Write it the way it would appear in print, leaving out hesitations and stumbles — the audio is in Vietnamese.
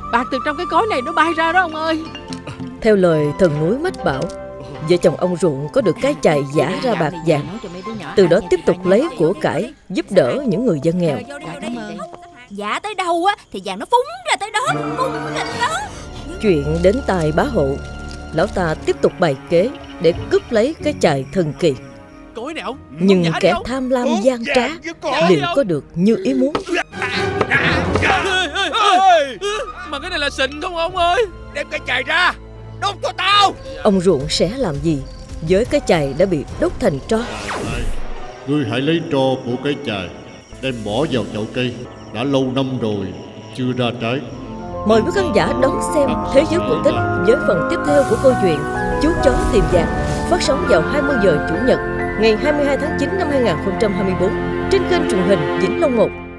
Bạc từ trong cái cối này nó bay ra đó ông ơi. Theo lời thần núi mách bảo, vợ chồng ông Ruộng có được cái chài giả ra bạc vàng, từ đó tiếp tục lấy của cải giúp đỡ những người dân nghèo. Giả tới đâu á thì vàng nó phúng ra tới đó, phúng ra tới đó. Chuyện đến tai bá hộ, lão ta tiếp tục bày kế để cướp lấy cái chài thần kỳ. Nhưng kẻ tham lam gian trá liệu có được như ý muốn? Mà cái này là xịn không ông ơi? Đem cái chài ra, đốt cho tao. Ông Ruộng sẽ làm gì với cái chài đã bị đốt thành tro? Ngươi hãy lấy tro của cái chài đem bỏ vào chậu cây đã lâu năm rồi chưa ra trái. Mời quý khán giả đón xem Thế giới cổ tích với phần tiếp theo của câu chuyện Chú chó tìm vàng, phát sóng vào 20 giờ Chủ nhật ngày 22 tháng 9 năm 2024 trên kênh truyền hình Vĩnh Long 1.